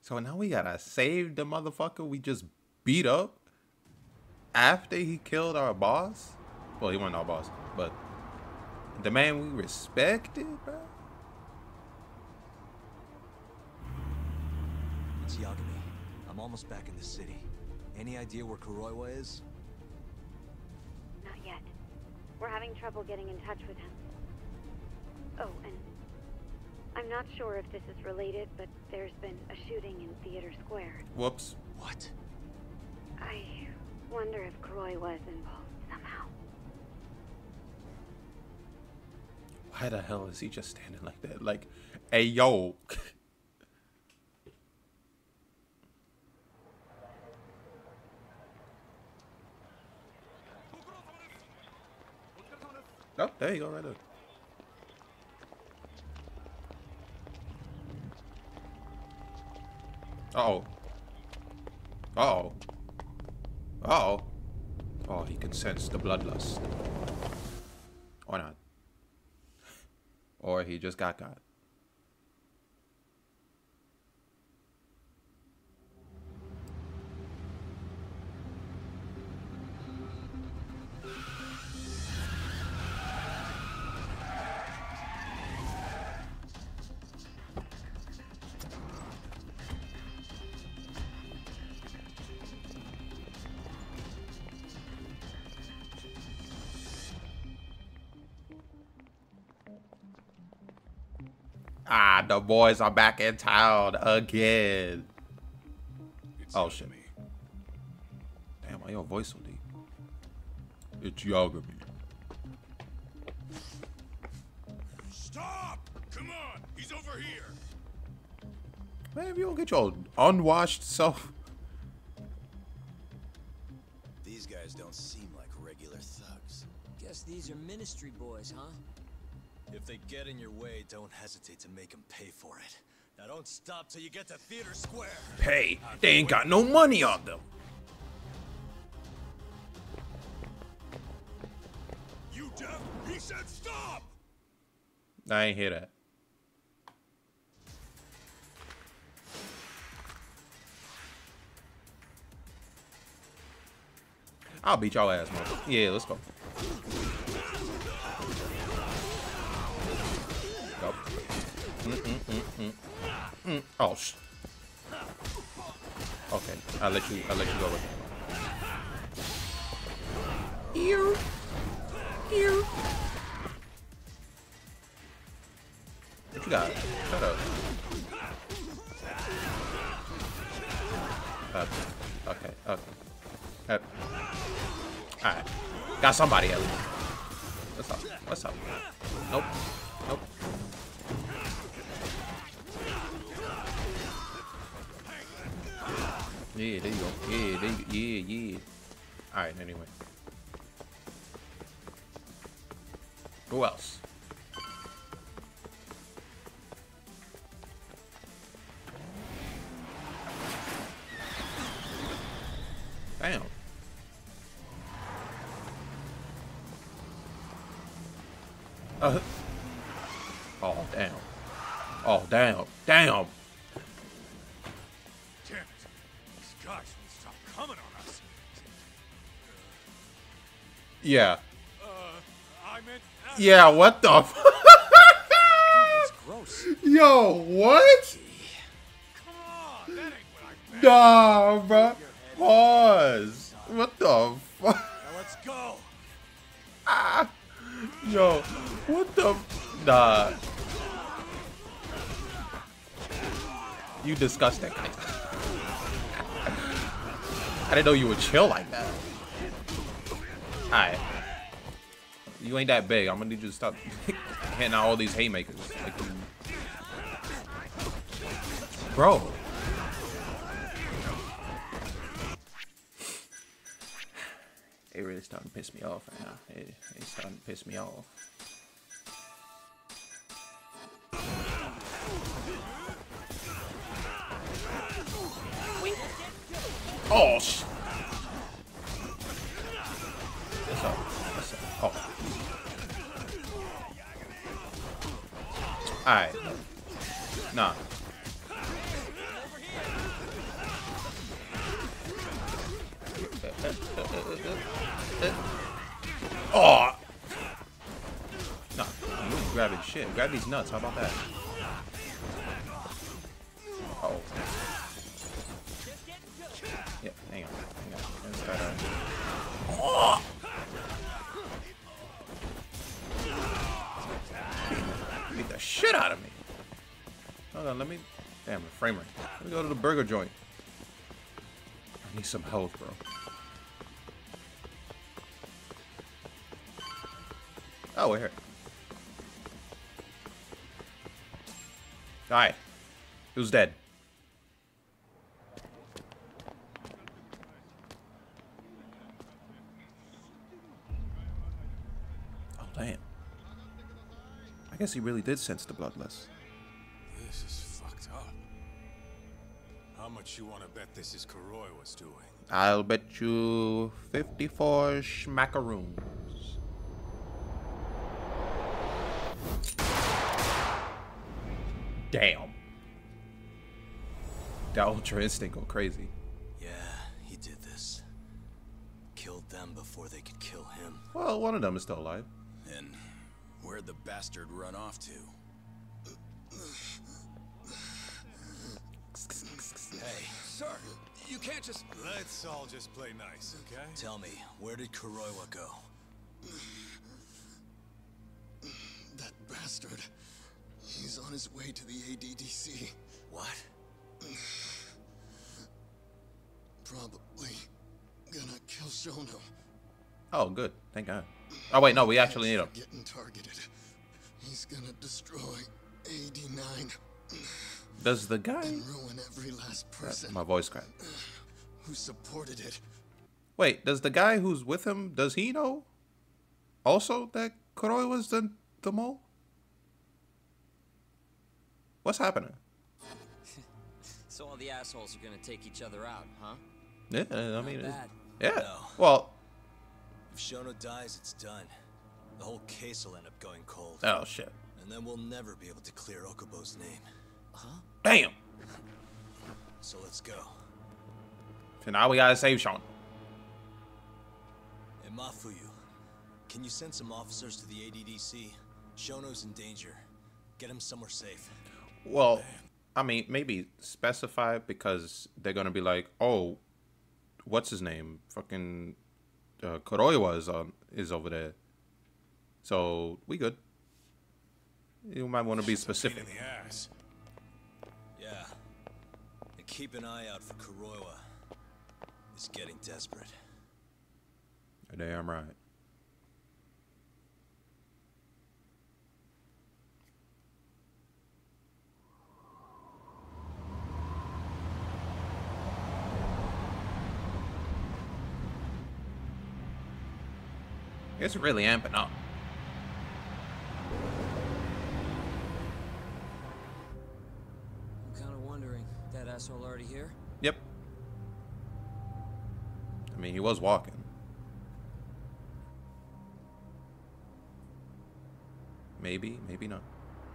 So now we gotta save the motherfucker we just beat up after he killed our boss? Well, he wasn't our boss, but the man we respected, bro? It's Yagami. I'm almost back in the city. Any idea where Kuroiwa is? Not yet. We're having trouble getting in touch with him. Oh, and I'm not sure if this is related, but there's been a shooting in Theater Square. Whoops. What? I wonder if Kuroi was involved somehow. Why the hell is he just standing like that? Like, hey, yo. Oh, there you go, right there. Uh-oh. Uh-oh. Uh-oh. Oh, he can sense the bloodlust. Or not. Or he just got. Ah, the boys are back in town again. Oh shit. Damn, why your voice so deep? It's Yagami. Stop! Come on, he's over here. Man, if you don't get your unwashed self. These guys don't seem like regular thugs. Guess these are ministry boys, huh? If they get in your way, don't hesitate to make them pay for it. Now don't stop till you get to Theater Square. Hey, they ain't got no money on them. You deaf? He said stop! I ain't hear that. I'll beat y'all ass, man. Yeah, let's go. Go. Oh, okay, I'll let you go with it. Ew. Ew. What you got? Shut up. Okay. Alright. Got somebody at least. What's up? Nope. Yeah, there you go. Yeah. Alright, anyway. Who else? Damn. Oh, damn. Oh, damn. Damn. Damn it. These guys won't stop coming on us. Yeah. I meant... Yeah, what the f- That's gross. Yo, what? Come on, that ain't what I meant. Nah, bro. Pause. What the fuck? Now let's go. Yo, what the nah. You disgusting. I didn't know you would chill like that. Alright. You ain't that big. I'm gonna need you to stop hitting out all these haymakers. Like, bro. It really starting to piss me off right now. It's starting to piss me off. Oh, sh. What's up? Oh. Alright. Nah. shit. Grab these nuts. How about that? Oh. Yeah, hang on. Let's try to... Oh! Beat the shit out of me. Hold on, let me... Damn, the frame rate. Let me go to the burger joint. I need some health, bro. Oh, we're here. Alright. Who's dead? Oh, damn. I guess he really did sense the bloodlust. This is fucked up. How much you want to bet this is Kuroi was doing? I'll bet you 54 schmackaroons. Damn. That Ultra Instinct go crazy. Yeah, he did this. Killed them before they could kill him. Well, one of them is still alive. And where'd the bastard run off to? Hey, sir, you can't just... Let's all just play nice, okay? Tell me, where did Kuroiwa go? That bastard. He's on his way to the ADDC. What? Probably gonna kill Shono. Oh, good. Thank God. Oh, wait, no, we actually need him. Getting targeted. He's gonna destroy AD9 Does the guy... and ruin every last person My voice cracked. who supported it. Wait, does the guy who's with him, does he know also that Kuroi was the mole? What's happening? So all the assholes are gonna take each other out, huh? Yeah, I mean, bad. yeah. No. Well, If Shono dies, it's done. The whole case will end up going cold. oh shit. And then we'll never be able to clear Okubo's name. Damn. So let's go. So now we gotta save Sean. Hey, Mafuyu, can you send some officers to the ADDC? Shono's in danger. Get him somewhere safe. Well, I mean, maybe specify, because they're gonna be like, oh, what's his name? Fucking Kuroiwa is over there. So we good. You might want to be Pain specific. in the ass. Yeah. And keep an eye out for Kuroiwa. He's getting desperate. You're damn right. It's really amping up. I'm kind of wondering, that asshole already here? Yep. I mean, he was walking. Maybe, maybe not.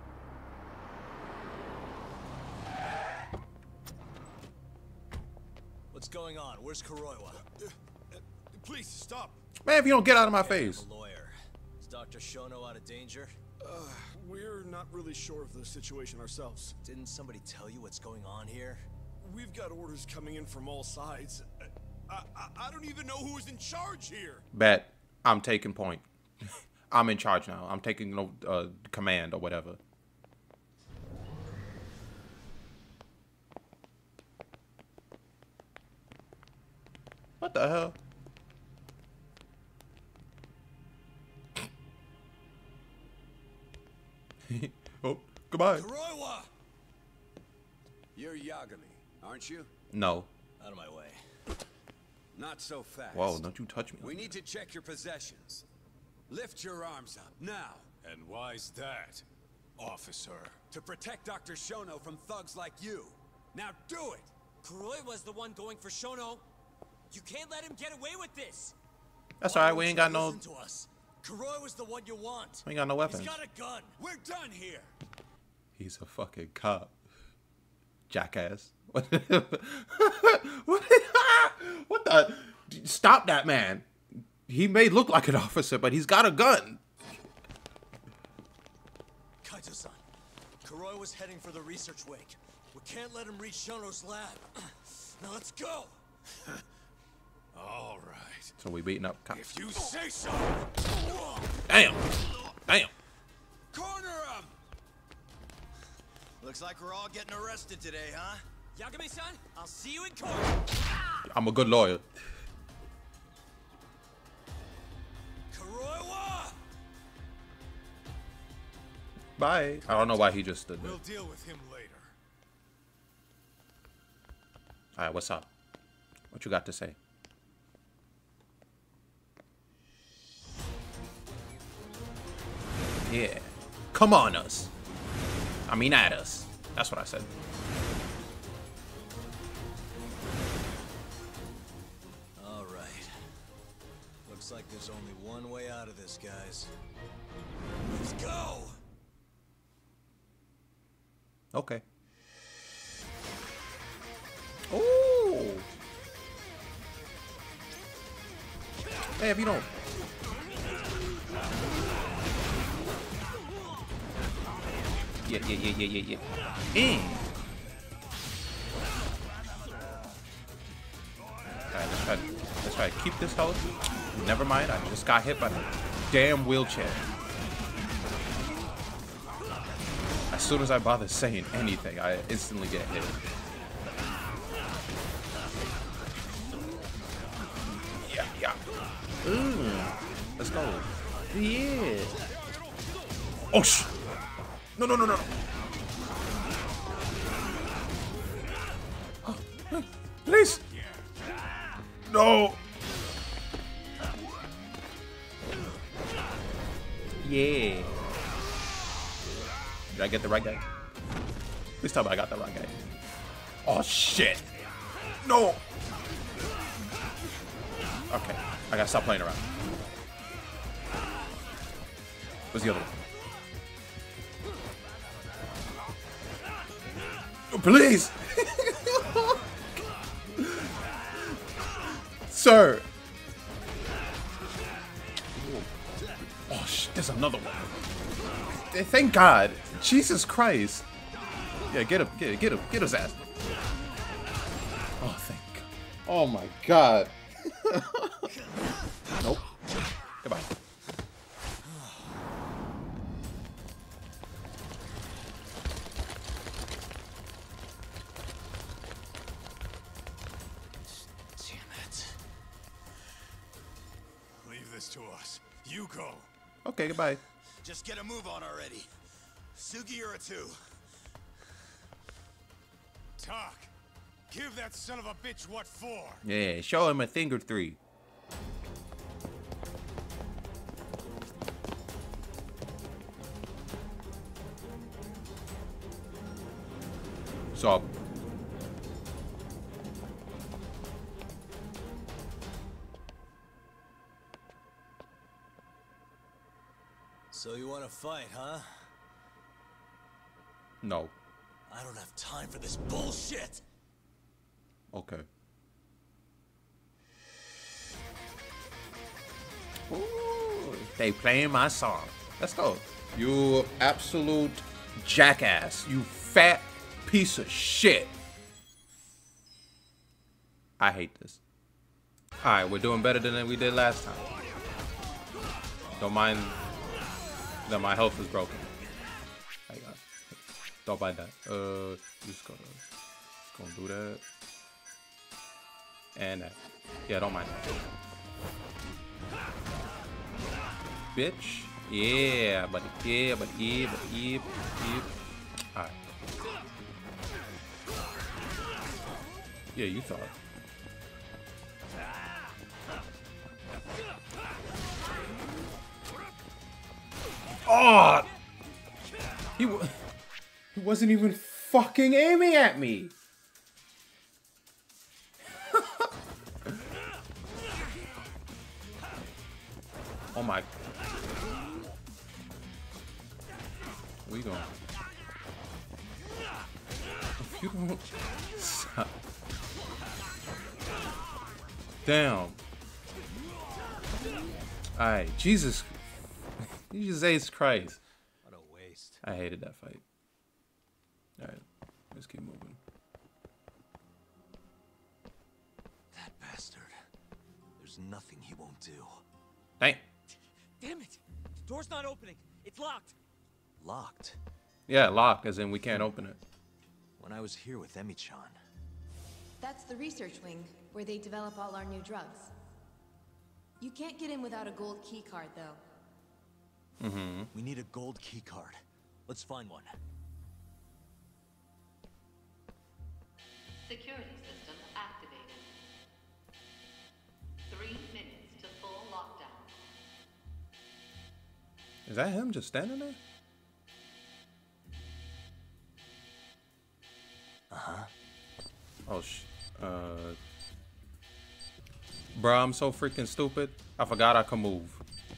What's going on? Where's Kuroiwa? Please, stop. Man, if you don't get out of my Hey, I'm face. a lawyer. Is Dr. Shono out of danger? We're not really sure of the situation ourselves. Didn't somebody tell you what's going on here? We've got orders coming in from all sides. I don't even know who's in charge here. Bet. I'm taking point. I'm in charge now. I'm taking command or whatever. What the hell? Oh, goodbye. Kuroiwa! You're Yagami, aren't you? No. Out of my way. Not so fast. Whoa, don't you touch me. We need to check your possessions. Lift your arms up, now. And why's that, officer? To protect Dr. Shono from thugs like you. Now do it! Kuroi was the one going for Shono. You can't let him get away with this. That's Why alright. don't We ain't you got no. listen to us? Kuroi was the one you want. We ain't got no weapons. He's got a gun. We're done here! He's a fucking cop. Jackass. What? What the? Stop that man. He may look like an officer, but he's got a gun. Kaito-san, Kuroi was heading for the research wake. We can't let him reach Shono's lab. Now let's go! All right. So we beating up cops. If you say so. Damn. Damn. Corner him! Looks like we're all getting arrested today, huh? Yagami-san, I'll see you in court. I'm a good lawyer. Kuroiwa! Bye. I don't know why he just stood there. We'll deal with him later. All right, what's up? What you got to say? Yeah. Come on us. I mean at us. That's what I said. All right. Looks like there's only one way out of this, guys. Let's go! Okay. Ooh. Hey, if you don't. Yeah. Alright, let's try to keep this health. Never mind, I just got hit by the damn wheelchair. As soon as I bother saying anything, I instantly get hit. Yeah. Let's go. Yeah. Oh, sh. No. Oh, please. No. Yeah. Did I get the right guy? Please tell me I got the right guy. Oh, shit. No. Okay. I gotta stop playing around. Where's the other one? Oh, please! Sir! Oh, there's another one. Thank God. Jesus Christ. Yeah, get him. Get his ass. Oh, thank God. Oh, my God. Nope. Goodbye. Leave this to us. You go. Okay, goodbye. Just get a move on already. Sugiura-2. Talk. Give that son of a bitch what for. Yeah, show him a thing or three. So So you want to fight, huh? no. I don't have time for this bullshit! Okay. Ooh, they playing my song. Let's go. You absolute jackass. You fat piece of shit. I hate this. Alright, we're doing better than we did last time. Don't mind that my health is broken. Don't mind that. Just gonna do that. And that. Yeah, don't mind that. Bitch. Yeah, buddy. Yeah, buddy. Yeah. Alright. Yeah, you thought. Oh! He wasn't even fucking aiming at me. Oh my. Where you going? If you don't stop. Damn. Alright, Jesus Christ. What a waste. I hated that fight. Alright, let's keep moving. That bastard. There's nothing he won't do. Dang. Damn it! The door's not opening. It's locked. Locked? Yeah, locked, as in we can't open it. When I was here with Emi-chan. That's the research wing, where they develop all our new drugs. You can't get in without a gold key card, though. Mm-hmm. We need a gold key card. Let's find one. Security system activated. 3 minutes to full lockdown. Is that him just standing there? Uh-huh. Oh, Bro, I'm so freaking stupid. I forgot I can move.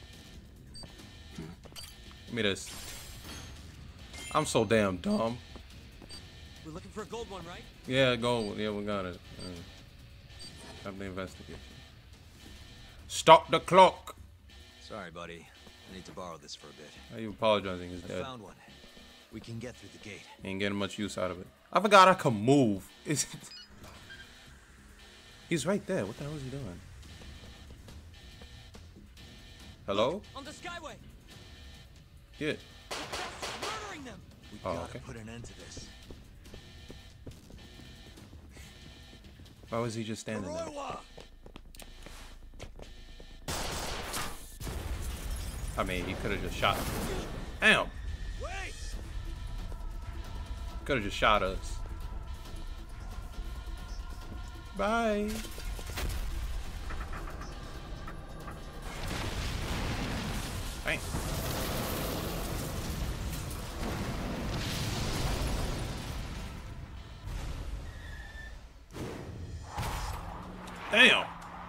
Give me this. I'm so damn dumb. We're looking for a gold one, right? Yeah, gold. Yeah, we got it. Have the investigation. Stop the clock. Sorry, buddy. I need to borrow this for a bit. How you apologizing? He's I dead. found one. We can get through the gate. Ain't getting much use out of it. I forgot I can move. He's right there. What the hell is he doing? Hello? Look, on the Skyway. Yeah. Murdering them. We Oh, gotta okay. put an end to this. Why was he just standing there? Kuroiwa! I mean, he could have just shot him. Damn. Wait! Could have just shot us. Bye. Bang. Damn.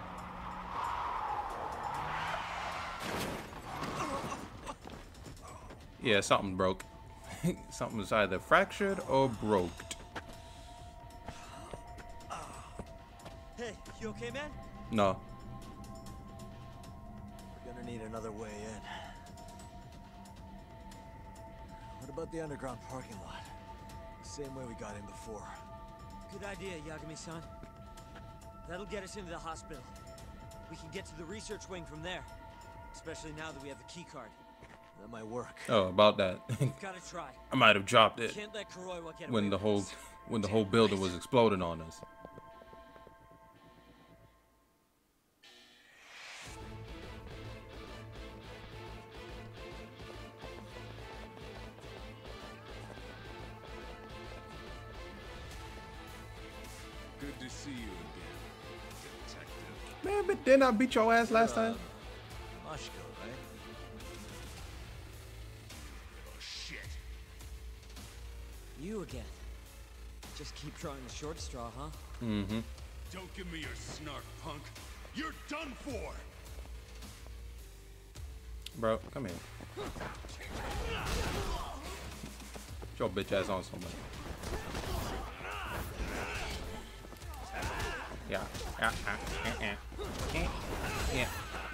Yeah, something broke. Something was either fractured or broke. Hey, you okay, man? No. We're gonna need another way in. What about the underground parking lot? The same way we got in before. Good idea, Yagami-san. That'll get us into the hospital. We can get to the research wing from there. Especially now that we have the key card. That might work. Oh, about that. Gotta try. I might have dropped it Can't let Kuroiwa get when away the with whole this. building was exploding on us. Good to see you again, detective. Man, but didn't I beat your ass last time? Mashko, right? Oh, shit. You again. Just keep drawing the short straw, huh? Mm-hmm. Don't give me your snark, punk. You're done for. Bro, come here. Get your bitch ass on somebody. Yeah. Yeah.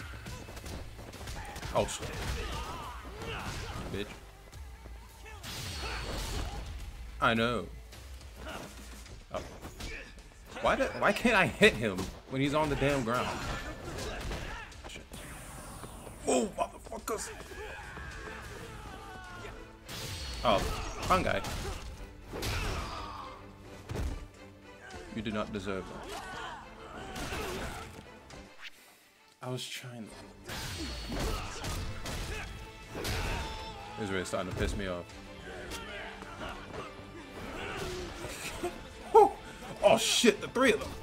Oh shit. Bitch. I know. Oh. Why can't I hit him when he's on the damn ground? Shit. Oh, motherfuckers. Oh, wrong guy. You do not deserve that. I was trying to... This is really starting to piss me off. Oh shit, the three of them.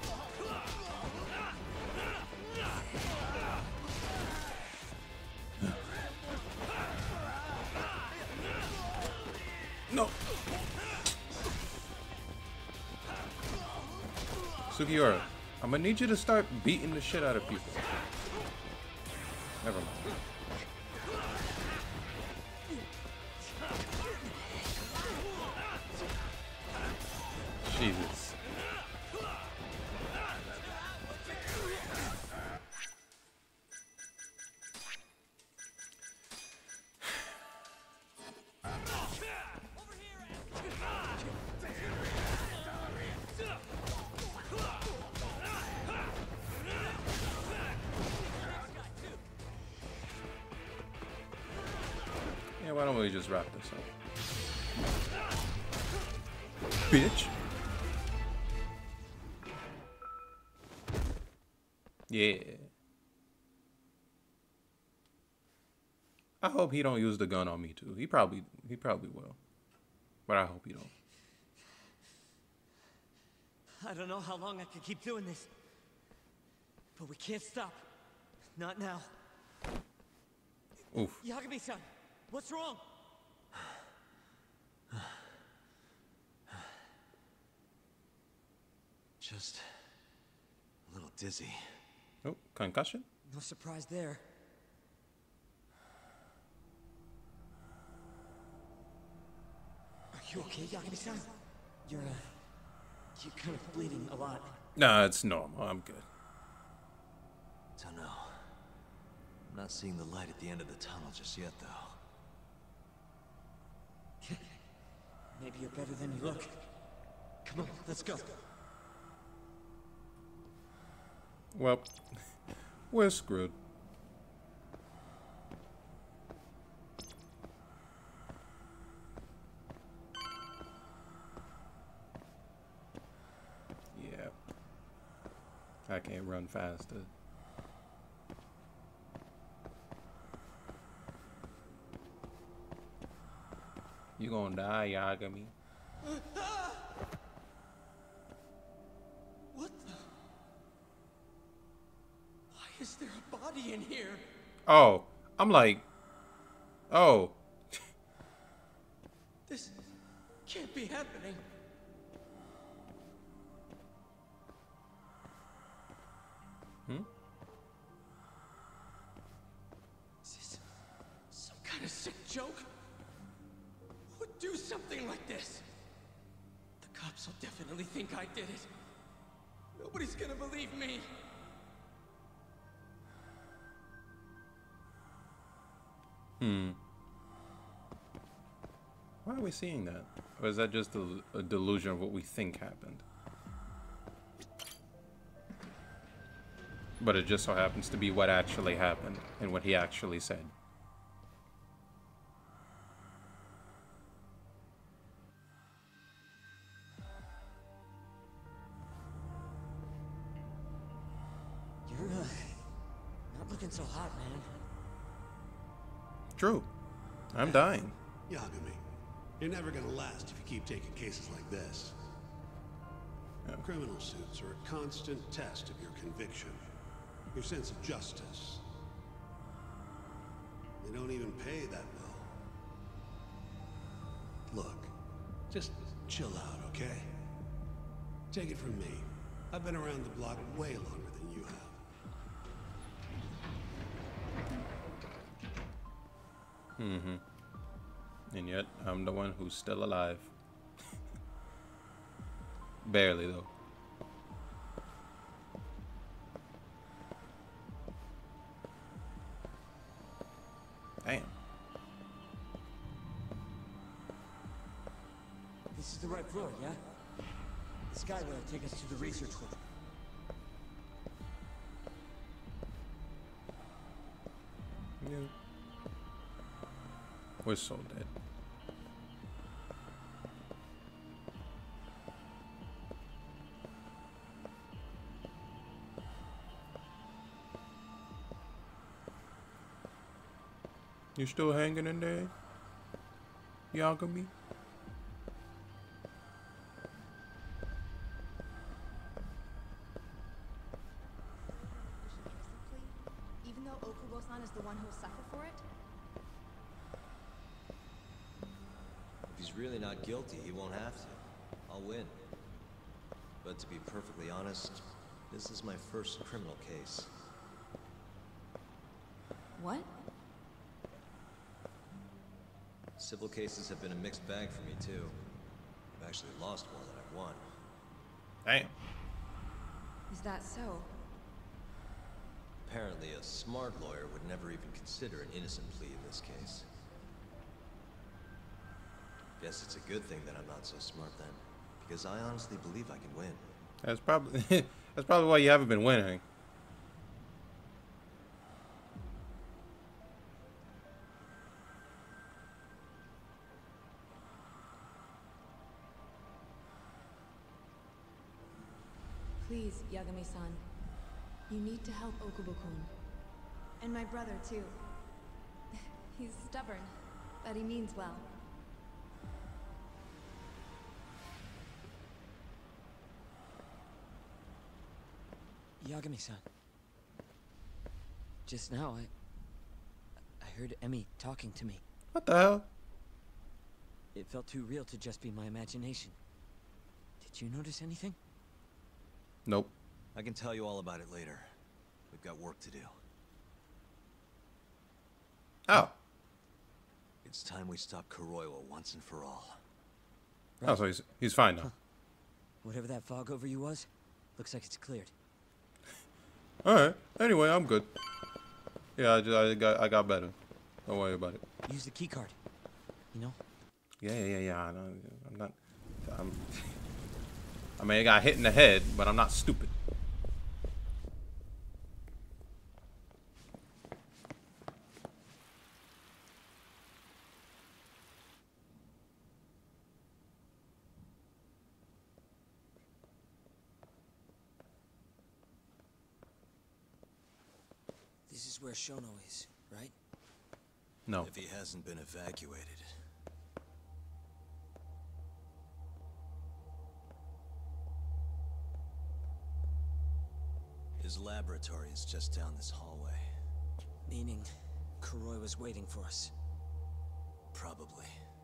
No. Sugiura, I'm gonna need you to start beating the shit out of people. Never mind. Jesus. why don't we just wrap this up? Bitch. Yeah. I hope he don't use the gun on me too. He probably will. But I hope he don't. I don't know how long I can keep doing this. But we can't stop. Not now. Oof. Yagami-san, what's wrong? Just a little dizzy. Oh, concussion? No surprise there. Are you okay, Yagami-san? You're kind of bleeding a lot. Nah, it's normal. I'm good. Don't know. I'm not seeing the light at the end of the tunnel just yet, though. Maybe you're better than you look. Come on, let's go. Well, we're screwed. Yeah. I can't run faster. You gonna die, Yagami. What the? Why is there a body in here? Oh, I'm like, oh. This can't be happening. Is this some kind of sick joke? Who would do something like this? The cops will definitely think I did it. Nobody's gonna believe me. Why are we seeing that? Or is that just a delusion of what we think happened? But it just so happens to be what actually happened and what he actually said. You're not looking so hot, man. True. I'm dying. Yagami, you're never gonna last if you keep taking cases like this. Yeah. Criminal suits are a constant test of your conviction, your sense of justice. They don't even pay that well. Look, just chill out, okay? Take it from me. I've been around the block way longer than you have. And yet, I'm the one who's still alive. Barely, though. Damn. This is the right floor, yeah? The skyway will take us to the research wing. Yeah. We're so dead. You still hanging in there, Yagami? Even though Okubo-san is the one who will suffer for it? If he's really not guilty, he won't have to. I'll win. But to be perfectly honest, this is my first criminal case. What? Civil cases have been a mixed bag for me, too. I've actually lost more than I've won. Damn. Is that so? Apparently, a smart lawyer would never even consider an innocent plea in this case. Guess it's a good thing that I'm not so smart then, because I honestly believe I can win. That's probably why you haven't been winning. Please, Yagami-san. You need to help Okubo-kun. And my brother, too. He's stubborn, but he means well. Yagami-san. Just now, I heard Emmy talking to me. What the hell? It felt too real to just be my imagination. Did you notice anything? Nope. I can tell you all about it later. We've got work to do. Oh. It's time we stop Kuroiwa once and for all. Oh, so he's fine now. Huh. Whatever that fog over you was, looks like it's cleared. Alright. Anyway, I'm good. Yeah, I got better. Don't worry about it. Use the key card. You know? Yeah. I'm not. I mean, I got hit in the head, but I'm not stupid. This is where Shono is, right? No. If he hasn't been evacuated. His laboratory is just down this hallway. Meaning, Kuroi was waiting for us. Probably.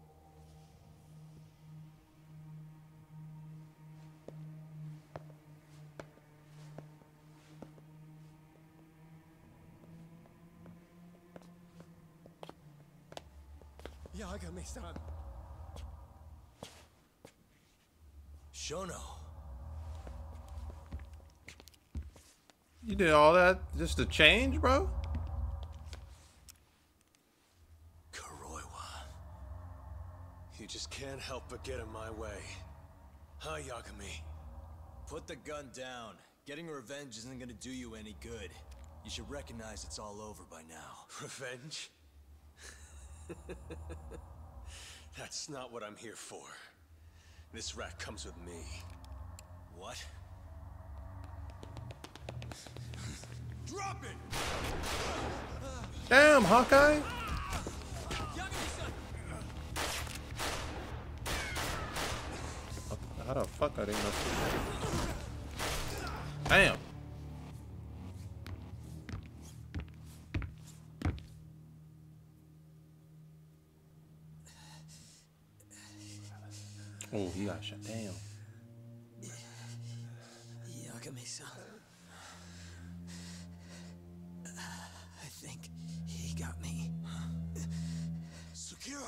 Yagami-san. Shono. You did all that just to change, bro? Kuroiwa. You just can't help but get in my way. Huh, Yagami? Put the gun down. Getting revenge isn't gonna do you any good. You should recognize it's all over by now. Revenge? That's not what I'm here for. This rat comes with me. What? Drop it! Damn, Hawkeye! How the fuck I didn't know? Damn! Oh, he got shot down. Yagami-san. I think he got me. Sukira!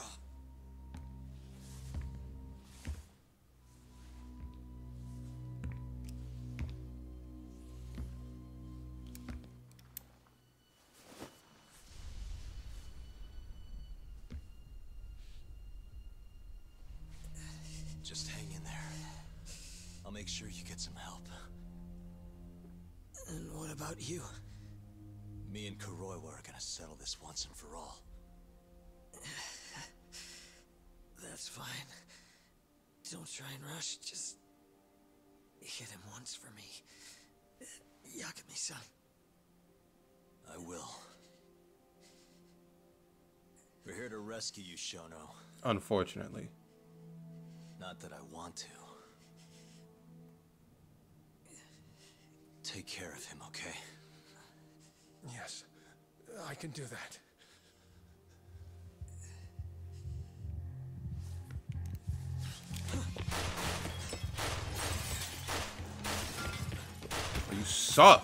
Just hang in there. I'll make sure you get some help. And what about you? Me and Kuroiwa are gonna settle this once and for all. That's fine. Don't try and rush, just hit him once for me. Yagami-san. I will. We're here to rescue you, Shono. Unfortunately. Not that I want to. Take care of him, okay? Yes, I can do that. You suck.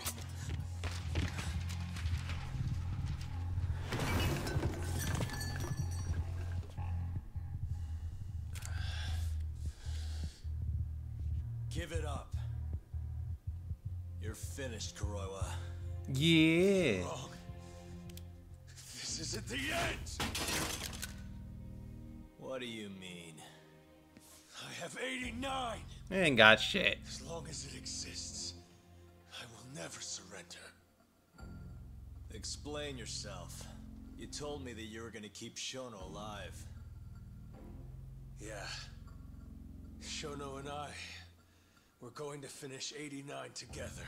Give it up. You're finished, Kuroiwa. Yeah. Wrong. This isn't the end! What do you mean? I have 89! Ain't got shit. As long as it exists, I will never surrender. Explain yourself. You told me that you were gonna keep Shono alive. Yeah. Shono and I, We're going to finish 89 together.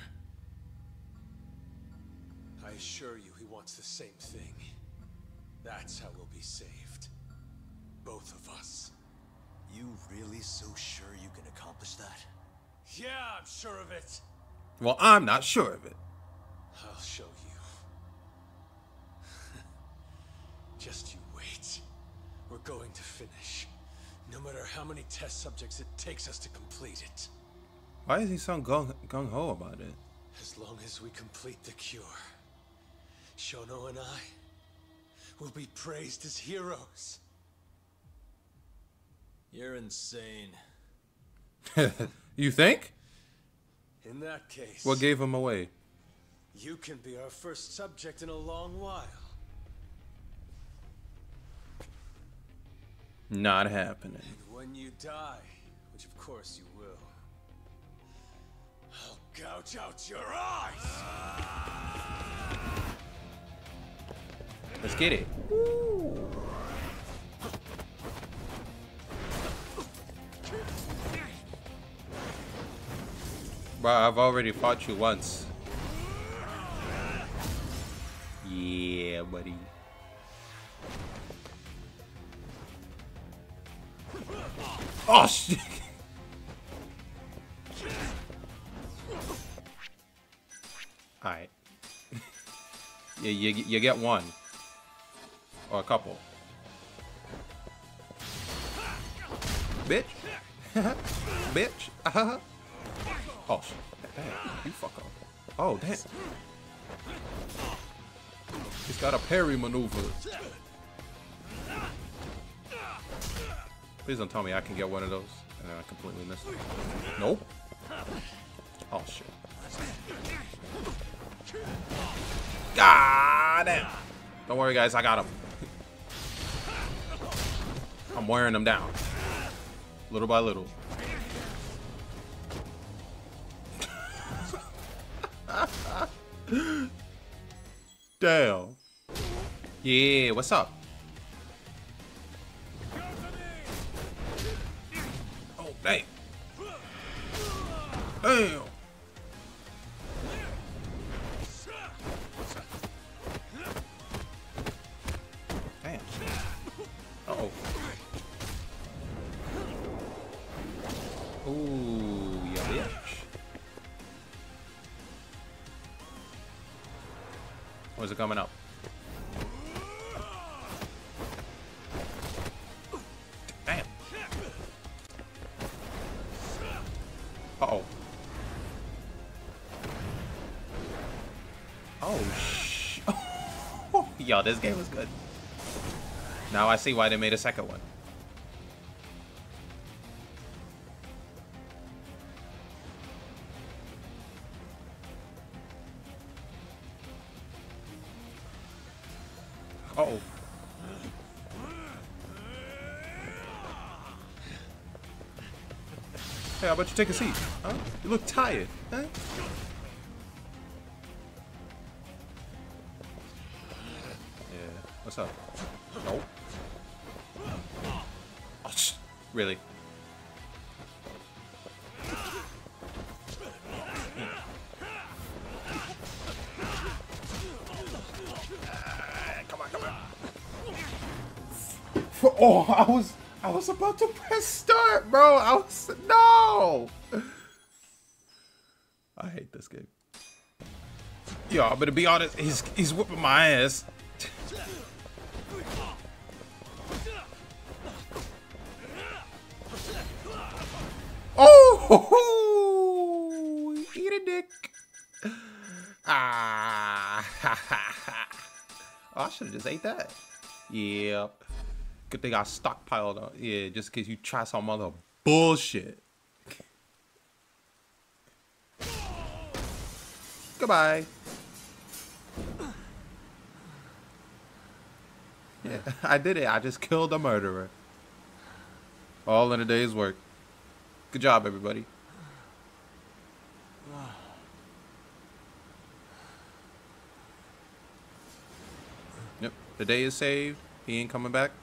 I assure you he wants the same thing. That's how we'll be saved. Both of us. You really so sure you can accomplish that? Yeah, I'm sure of it. Well, I'm not sure of it. I'll show you. Just you wait. We're going to finish. No matter how many test subjects it takes us to complete it. Why is he so gung-ho about it? As long as we complete the cure, Shono and I will be praised as heroes. You're insane. You think? In that case... What gave him away? You can be our first subject in a long while. Not happening. And when you die, which of course you will, I'll gouge out your eyes! Let's get it. Woo. Bro, I've already fought you once. Yeah, buddy. Oh, shit. Alright. Yeah, you get one. Or a couple. Bitch. Bitch. Oh, shit. Damn, you fuck up. Oh, damn. He's got a parry maneuver. Please don't tell me I can get one of those. And then I completely missed it. Nope. Oh, shit. God damn. Don't worry, guys. I got him. I'm wearing him down. Little by little. Damn. Yeah, what's up? Oh, damn. Damn. Damn. Uh-oh. Ooh, yeah, bitch. Where's it coming up? Damn. Uh-oh. Oh, yo, this game was good. Now I see why they made a second one. Uh-oh. Hey, how about you take a seat? Huh? You look tired, huh? Yeah, what's up? Nope. Oh, really? Oh, I was about to press start, bro. No. I hate this game. Yo, I'm gonna be honest. He's whipping my ass. Oh, eat a dick. Ah. Oh, I should have just ate that. Yeah. Good thing I stockpiled on. Yeah, just in case you try some other bullshit. Goodbye. Yeah, I did it. I just killed a murderer. All in a day's work. Good job, everybody. Yep, the day is saved. He ain't coming back.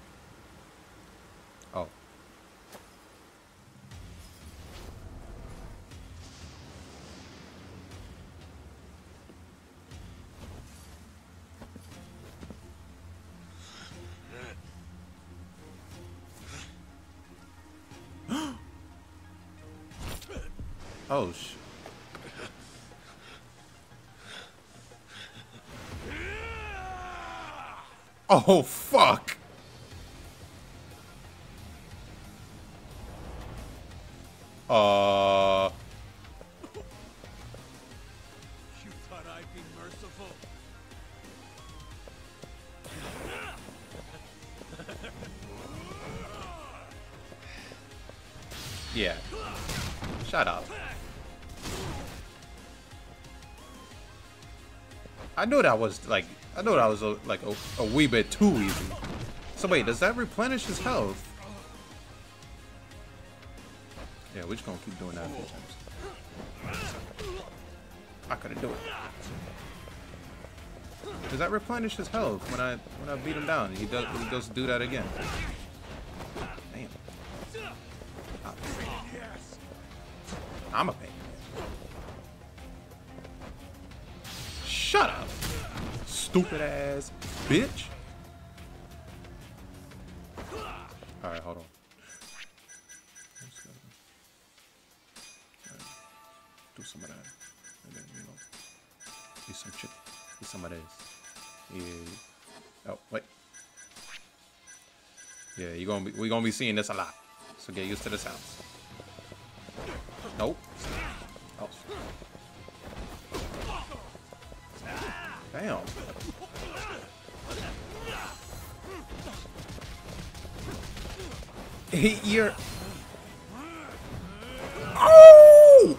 Oh. Oh, sh. Oh, fuck. You thought I'd be merciful? Yeah. Shut up. I knew that was like, I knew that was like a wee bit too easy. So wait, does that replenish his health? Yeah, we're just gonna keep doing that a few times. I couldn't do it. Does that replenish his health when I beat him down? He does do that again. Damn. I'm a pain. Shut up, stupid ass bitch. All right, hold on. Do some of that, and then do some chick, do some of this. Yeah. Oh wait. Yeah, we're gonna be seeing this a lot. So get used to the sounds. Nope. Oh. Damn. You're. Oh!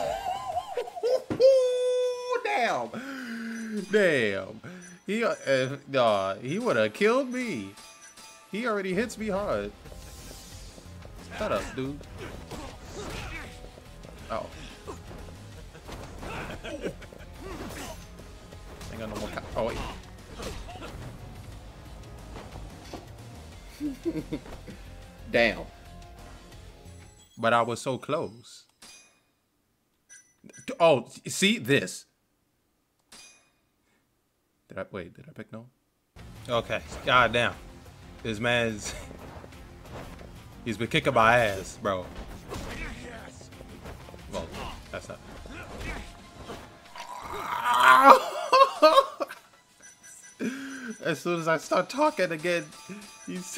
Damn. Damn. He would have killed me. He already hits me hard. Shut up, dude. Oh. Ain't got no more. Oh wait. Damn. But I was so close. Oh, see this. Did I pick no? Okay. God damn. This man's he's been kicking my ass, bro. Well, that's not. As soon as I start talking again, he's.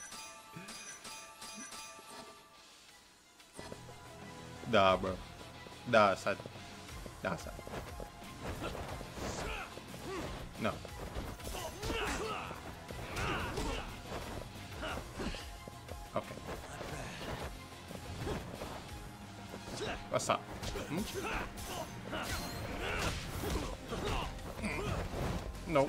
Nah, bro. Nah, son. Nah, son. No. Okay. What's up? Hmm? No.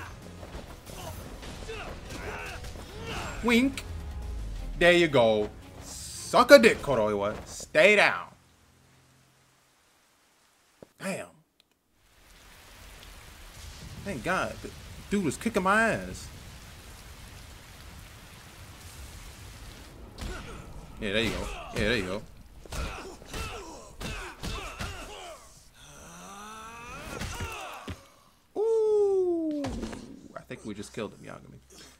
Wink. There you go. Suck a dick, Kuroiwa. Stay down. Damn. Thank God. The dude was kicking my ass. Yeah, there you go. Yeah, there you go. Ooh. I think we just killed him, Yagami.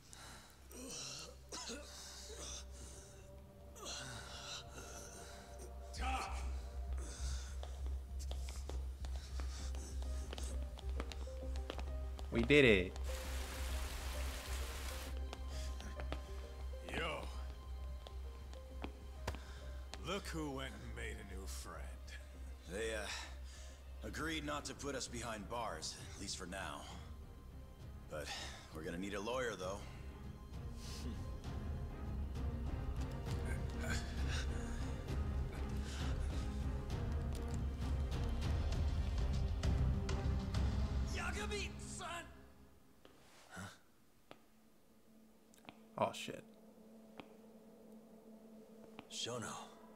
We did it. Yo. Look who went and made a new friend. They, agreed not to put us behind bars, at least for now. But we're gonna need a lawyer, though. Yagami, son! Oh, shit. Shono.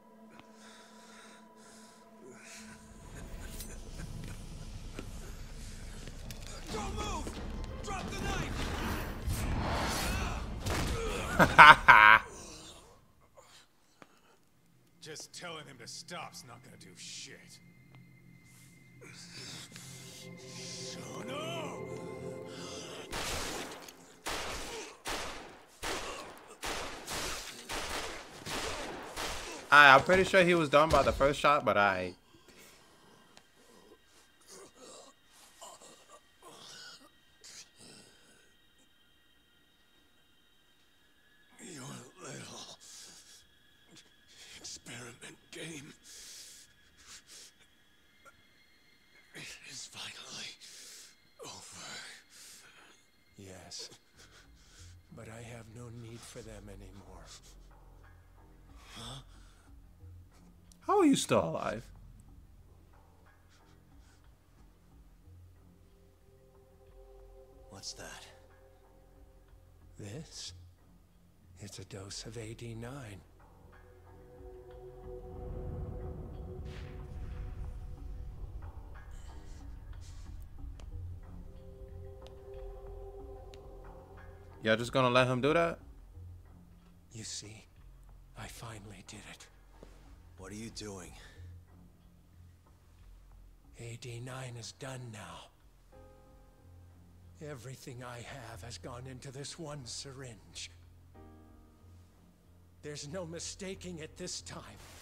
Don't move! Drop the knife! Just telling him to stop's not gonna do shit. Shono! I'm pretty sure he was done by the first shot, but is finally over. Yes. But I have no need for them anymore. Huh? How are you still alive? What's that? This? It's a dose of AD9. Y'all just gonna let him do that? You see, I finally did it. What are you doing? AD9 is done now. Everything I have has gone into this one syringe. There's no mistaking it this time.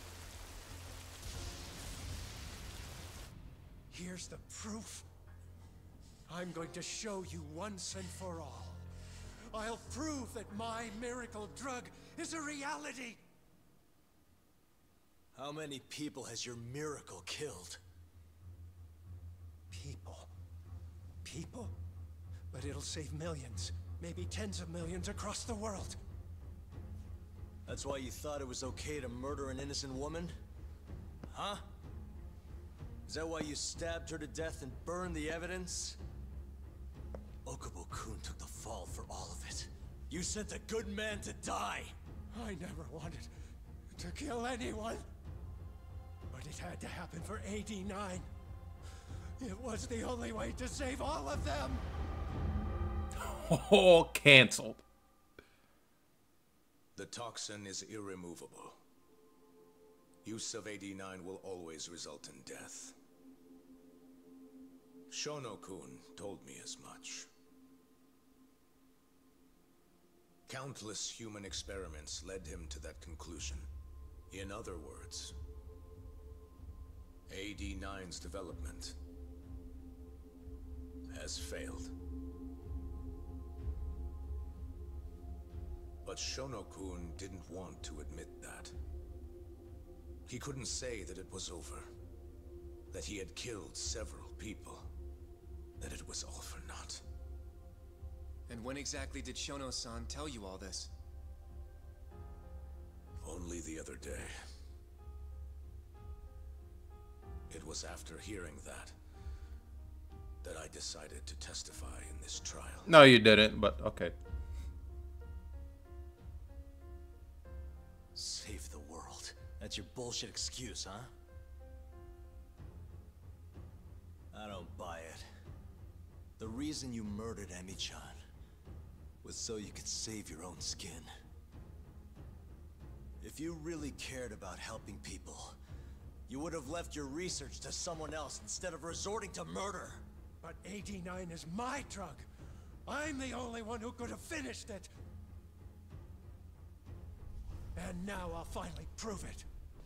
Here's the proof. I'm going to show you once and for all. I'll prove that my miracle drug is a reality. How many people has your miracle killed? People. People? But it'll save millions, maybe tens of millions across the world. That's why you thought it was okay to murder an innocent woman? Huh? Is that why you stabbed her to death and burned the evidence? Okubo-kun took the fall for all of it. You sent a good man to die! I never wanted to kill anyone. But it had to happen for AD9. It was the only way to save all of them! Oh, canceled. The toxin is irremovable. Use of AD9 will always result in death. Shono-kun told me as much. Countless human experiments led him to that conclusion. In other words, AD9's development has failed. But Shono-kun didn't want to admit that. He couldn't say that it was over, that he had killed several people, that it was all for naught. And when exactly did Shono-san tell you all this? Only the other day. It was after hearing that I decided to testify in this trial. No, you didn't, but okay. Save the world. That's your bullshit excuse, huh? I don't buy it. The reason you murdered Emi-chan was so you could save your own skin. If you really cared about helping people, you would have left your research to someone else instead of resorting to murder. But AD9 is my drug. I'm the only one who could have finished it. And now I'll finally prove it.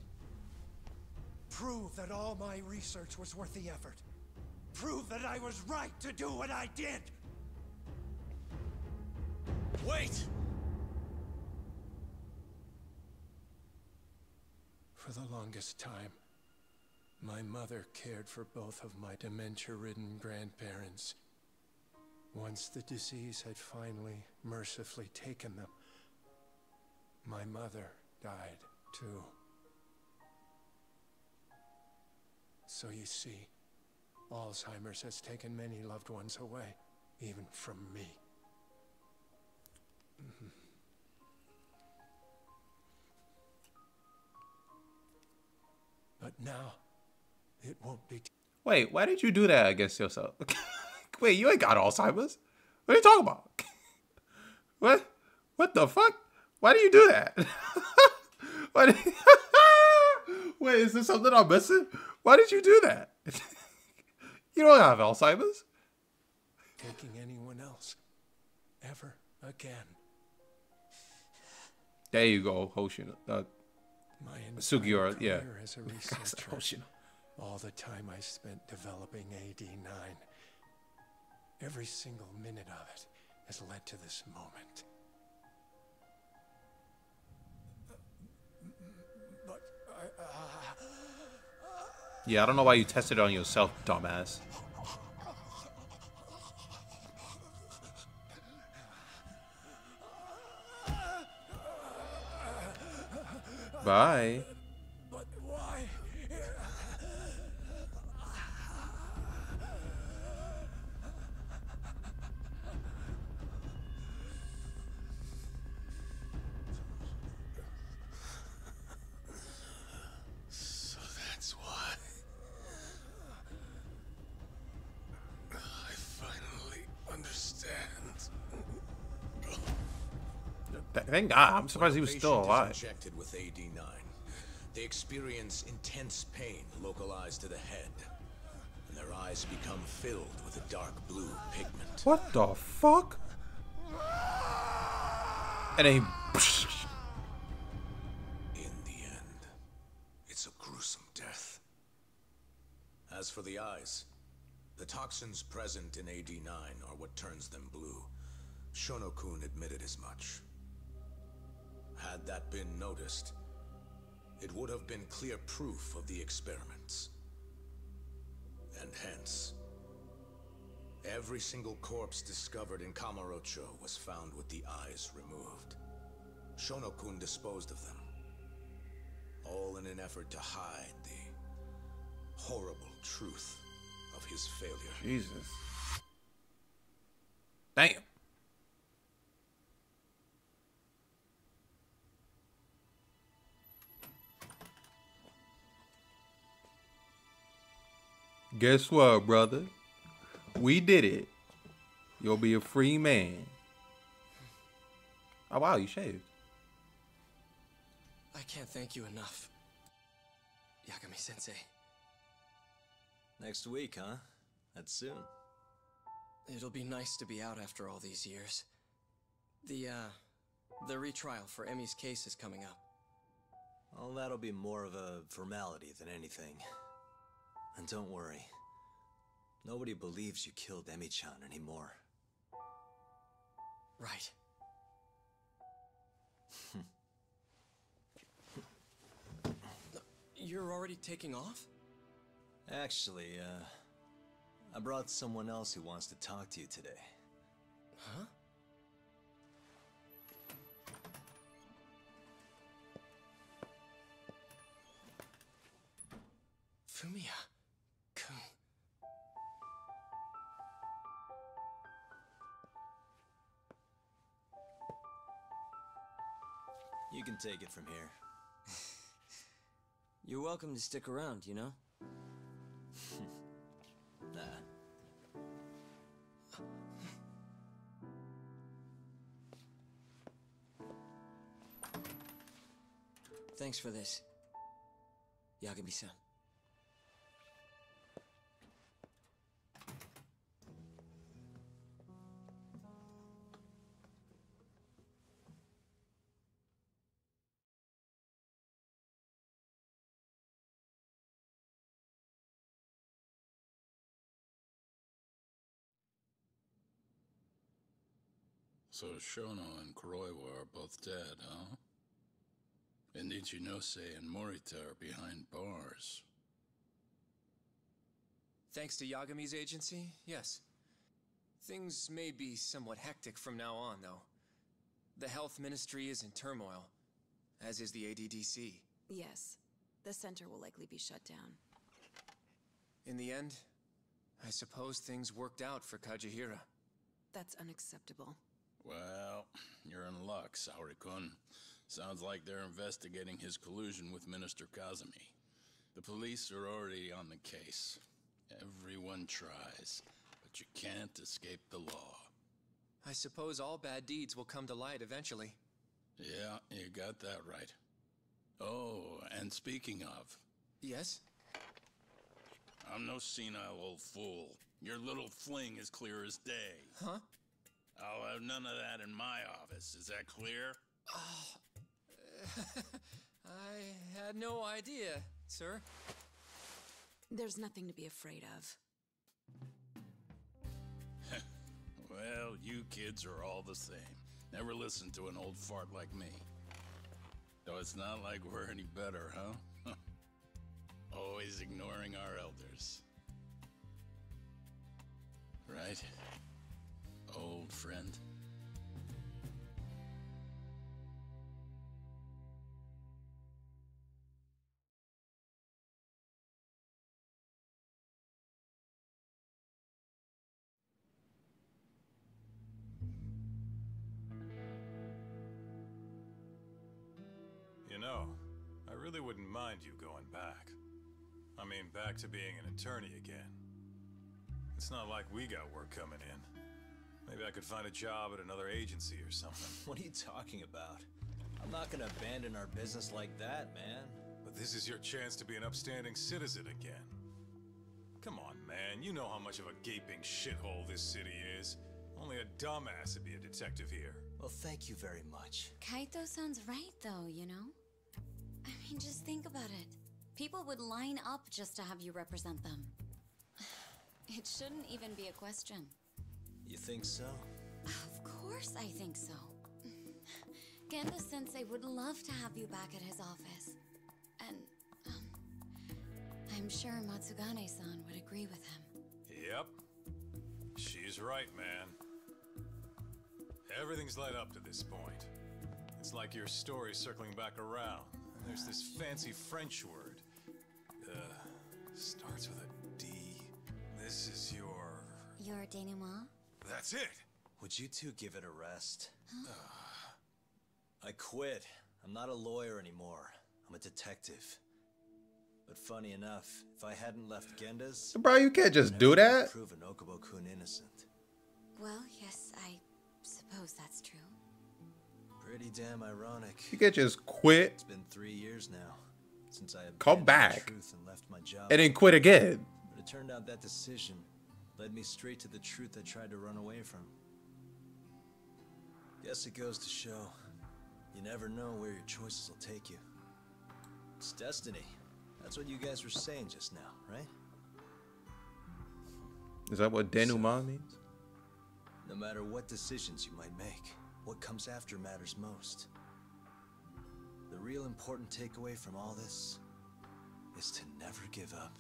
Prove that all my research was worth the effort. Prove that I was right to do what I did. Wait! For the longest time, my mother cared for both of my dementia-ridden grandparents. Once the disease had finally, mercifully taken them, my mother died too. So you see, Alzheimer's has taken many loved ones away, even from me. But now, it won't be. Wait, why did you do that against yourself? Wait, you ain't got Alzheimer's. What are you talking about? What? What the fuck? Why do you do that? Why Wait, is there something I'm missing? Why did you do that? You don't have Alzheimer's. Taking anyone else ever again. There you go, Hoshino. Sugiura, yeah. As a researcher, all the time I spent developing AD9, every single minute of it has led to this moment. But Yeah, I don't know why you tested it on yourself, dumbass. Bye. But why? So that's why. I finally understand. Thank God. I'm surprised he was still alive. Injected with AD9, they experience intense pain localized to the head, and their eyes become filled with a dark blue pigment. What the fuck? And then he... In the end, it's a gruesome death. As for the eyes, the toxins present in AD9 are what turns them blue. Shono-kun admitted as much. Had that been noticed, it would have been clear proof of the experiments. And hence, every single corpse discovered in Kamurocho was found with the eyes removed. Shono-kun disposed of them, all in an effort to hide the horrible truth of his failure. Jesus. Damn. Guess what, brother? We did it. You'll be a free man. Oh, wow, you shaved. I can't thank you enough, Yagami-sensei. Next week, huh? That's soon. It'll be nice to be out after all these years. The retrial for Emmy's case is coming up. Well, that'll be more of a formality than anything. And don't worry. Nobody believes you killed Emi-chan anymore. Right. You're already taking off? Actually, I brought someone else who wants to talk to you today. Huh? Fumiya-kun. You can take it from here. You're welcome to stick around, you know? Nah. Thanks for this, Yagami-san. So Shono and Kuroiwa are both dead, huh? And Ichinose and Morita are behind bars. Thanks to Yagami's agency, yes. Things may be somewhat hectic from now on, though. The health ministry is in turmoil, as is the ADDC. Yes. The center will likely be shut down. In the end, I suppose things worked out for Kajihira. That's unacceptable. Well, you're in luck, Saori-kun. Sounds like they're investigating his collusion with Minister Kazumi. The police are already on the case. Everyone tries, but you can't escape the law. I suppose all bad deeds will come to light eventually. Yeah, you got that right. Oh, and speaking of... Yes? I'm no senile old fool. Your little fling is clear as day. Huh? I'll have none of that in my office. Is that clear? I had no idea, sir. There's nothing to be afraid of. Well, you kids are all the same. Never listen to an old fart like me. Though it's not like we're any better, huh? Always ignoring our elders. Right? Old friend. You know, I really wouldn't mind you going back. I mean, back to being an attorney again. It's not like we got work coming in. Maybe I could find a job at another agency or something. What are you talking about? I'm not gonna abandon our business like that, man. But this is your chance to be an upstanding citizen again. Come on, man. You know how much of a gaping shithole this city is. Only a dumbass would be a detective here. Well, thank you very much. Kaito sounds right, though, you know? I mean, just think about it. People would line up just to have you represent them. It shouldn't even be a question. You think so? Of course I think so. Gendo-sensei would love to have you back at his office. And, I'm sure Matsugane-san would agree with him. Yep. She's right, man. Everything's led up to this point. It's like your story's circling back around. And there's this fancy French word. Starts with a D. This is your... Your denouement? That's it! Would you two give it a rest? Huh? I quit. I'm not a lawyer anymore. I'm a detective. But funny enough, if I hadn't left Genda's... Bro, you can't just do that. Proven Okubo-kun innocent. Well, yes, I suppose that's true. Pretty damn ironic. You can't just quit. It's been 3 years now since I come back the truth and left my job. And then quit again. But it turned out that decision led me straight to the truth I tried to run away from. Guess it goes to show, you never know where your choices will take you. It's destiny. That's what you guys were saying just now, right? Is that what denouement means? No matter what decisions you might make, what comes after matters most. The real important takeaway from all this is to never give up.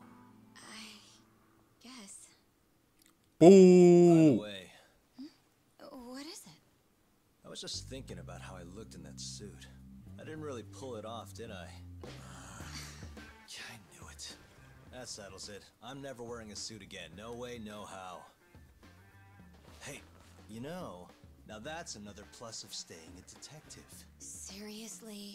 I guess. Boo! By the way, what is it? I was just thinking about how I looked in that suit. I didn't really pull it off, did I? Yeah, I knew it. That settles it. I'm never wearing a suit again. No way, no how. Hey, you know, now that's another plus of staying a detective. Seriously?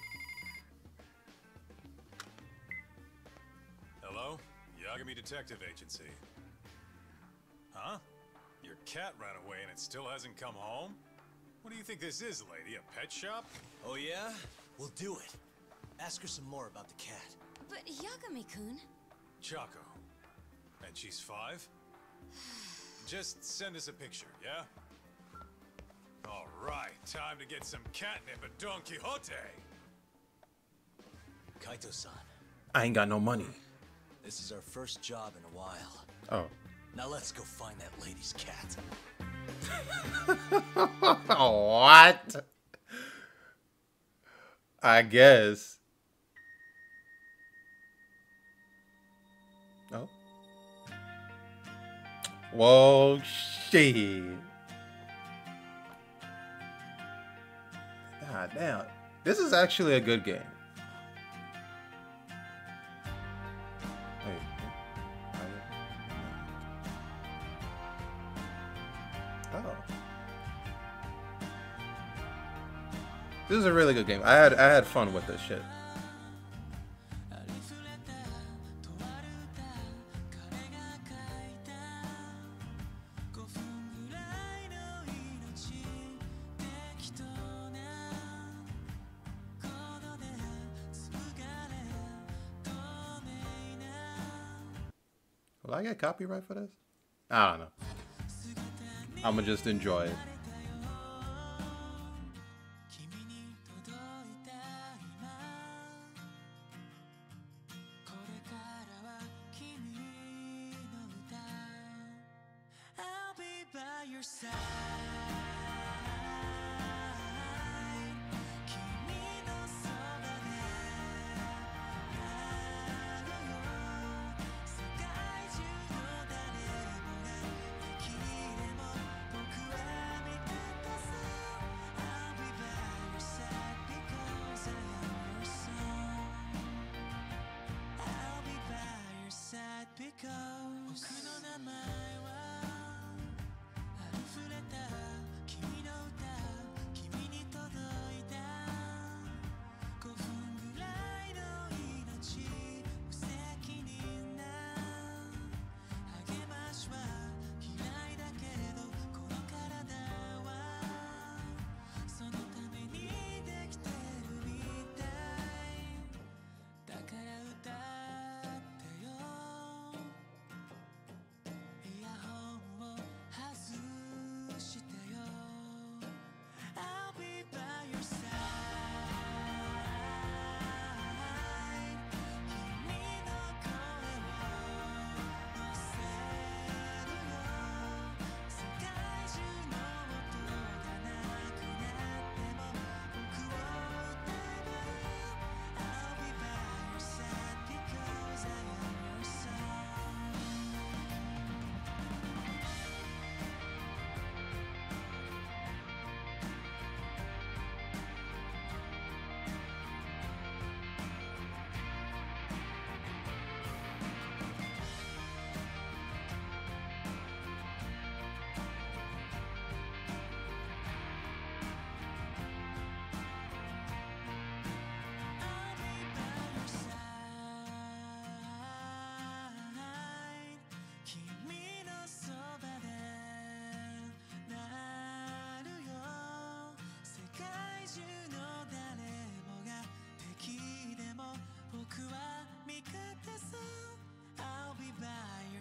Hello? Yagami Detective Agency. Huh? Your cat ran away and it still hasn't come home? What do you think this is, lady? A pet shop? Oh yeah? We'll do it. Ask her some more about the cat. But Yagami-kun... Chaco. And she's 5? Just send us a picture, yeah? All right, time to get some catnip at Don Quixote. Kaito-san. I ain't got no money. This is our first job in a while. Oh. Now let's go find that lady's cat. What? I guess. Oh. Whoa, shit. God damn. This is actually a good game. Wait. Oh. This is a really good game. I had fun with this shit. Will I get copyright for this? I don't know. I'ma just enjoy it.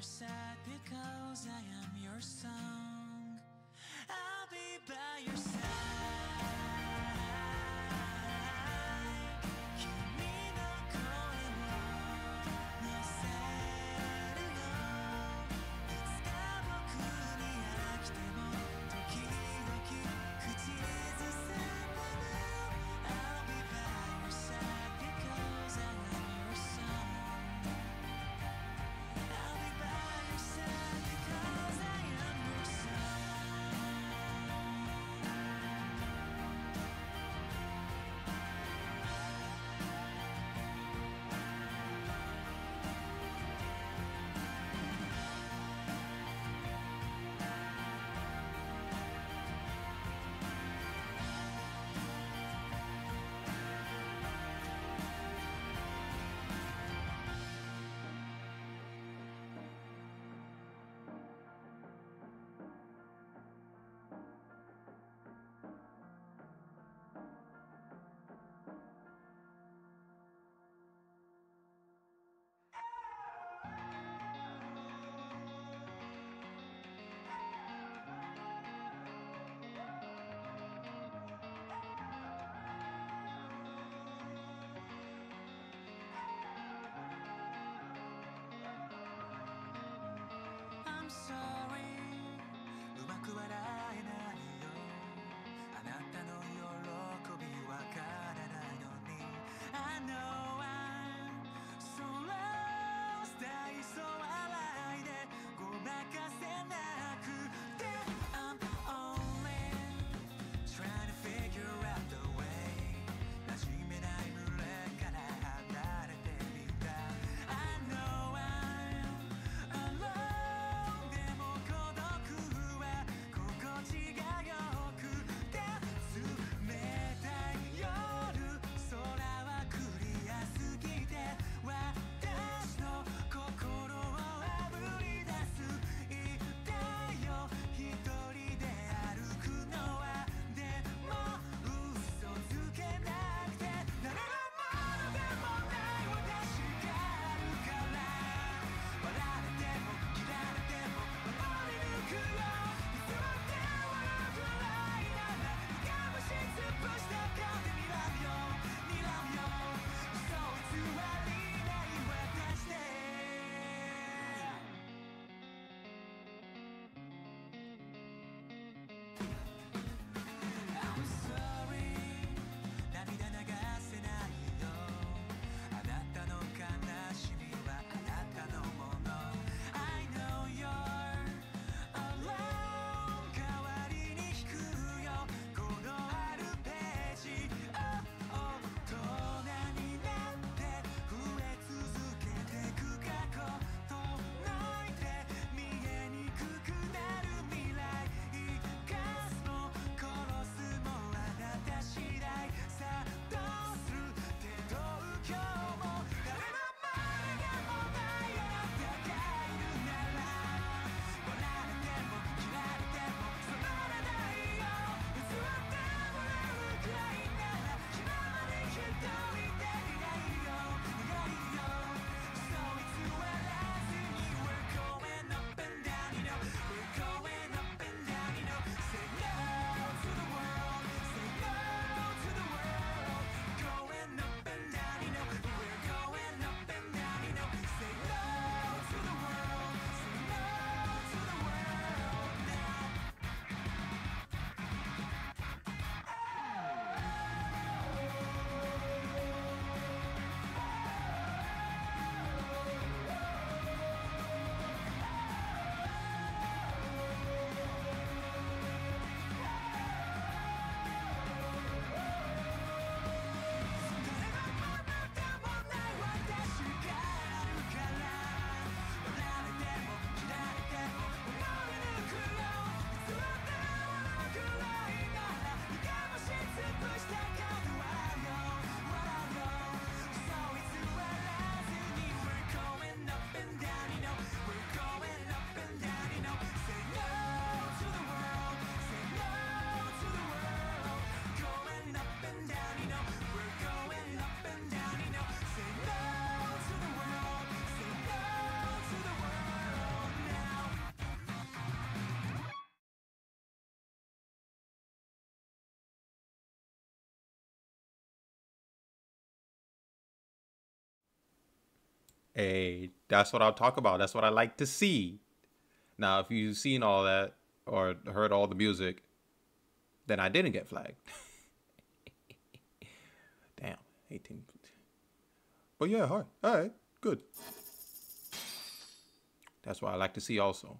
side because I am your song. I'll be by your side. 君の声を乗せるよ。いつか僕に飽きても時々口ずさむ。I'll be by your side because I am your song. I'll be by your side because I am your song. I'm sorry うまく笑えないよ。あなたの喜びわからないのに I know I'm so lost 大層笑いでごまかせなくて I'm only trying to figure out the way 馴染めない群れから離れてみた I know I'm alone でも孤独は心 Hey, that's what I'll talk about. That's what I like to see. Now, if you've seen all that or heard all the music, then I didn't get flagged. Damn, 18. But yeah, all right, good. That's what I like to see also.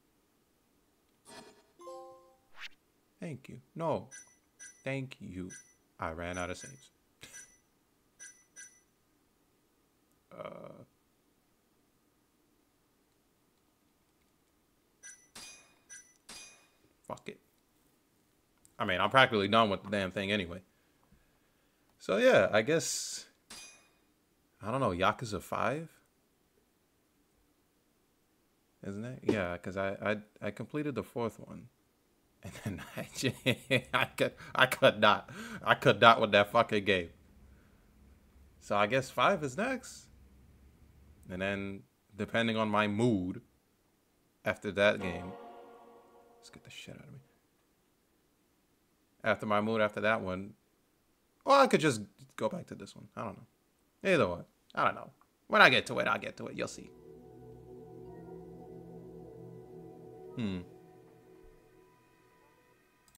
Thank you. No, thank you. I ran out of saves. Fuck it. I mean, I'm practically done with the damn thing anyway. So yeah, I guess, I don't know, Yakuza 5? Isn't it? Yeah, because I completed the 4th one. And then I could not with that fucking game. So I guess 5 is next. And then, depending on my mood after that game, let's get the shit out of me. After my mood after that one, or I could just go back to this one. I don't know. Either way, I don't know. When I get to it, I'll get to it. You'll see.